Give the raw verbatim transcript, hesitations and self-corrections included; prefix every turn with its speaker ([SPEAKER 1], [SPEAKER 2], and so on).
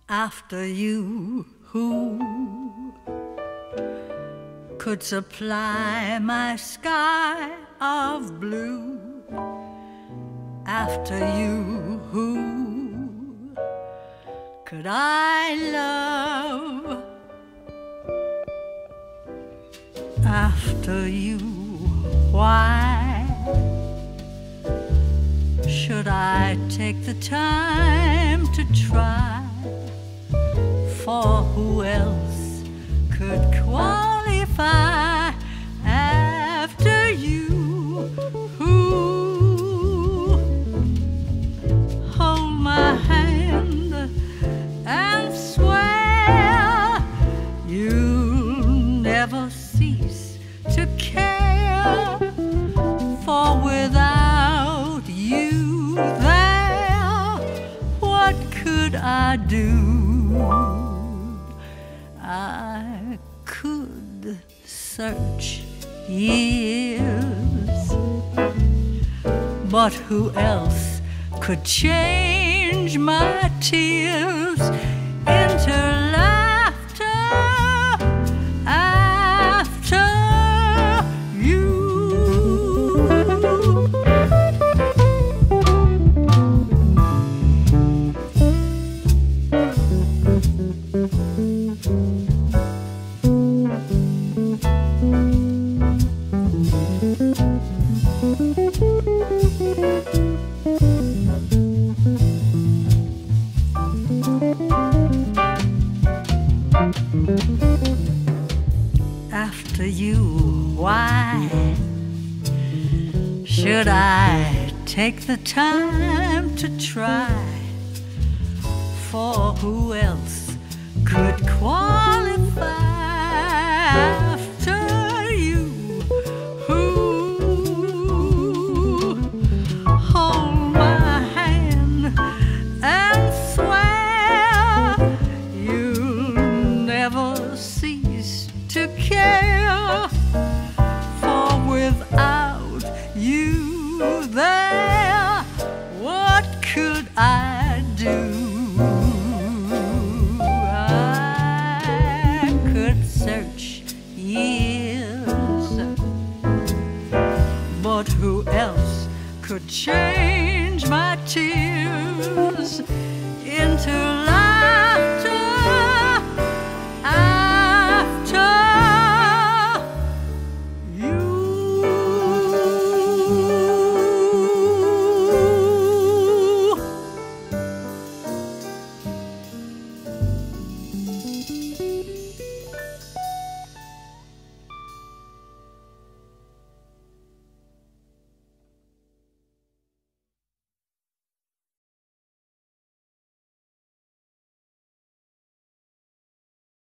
[SPEAKER 1] after you, who could supply my sky of blue? After you, who could I love? After you, why should I take the time to try? For who else could qualify after you, who hold my hand and swear you'll never cease to care? For without you there, what could I do? I could search years, but who else could change my tears into laughter after you? After you, why should I take the time to try? For who else could qualify after you, who hold my hand and swear you'll never cease to care? For without you there, what could I do? I could search years, but who else could change my tears into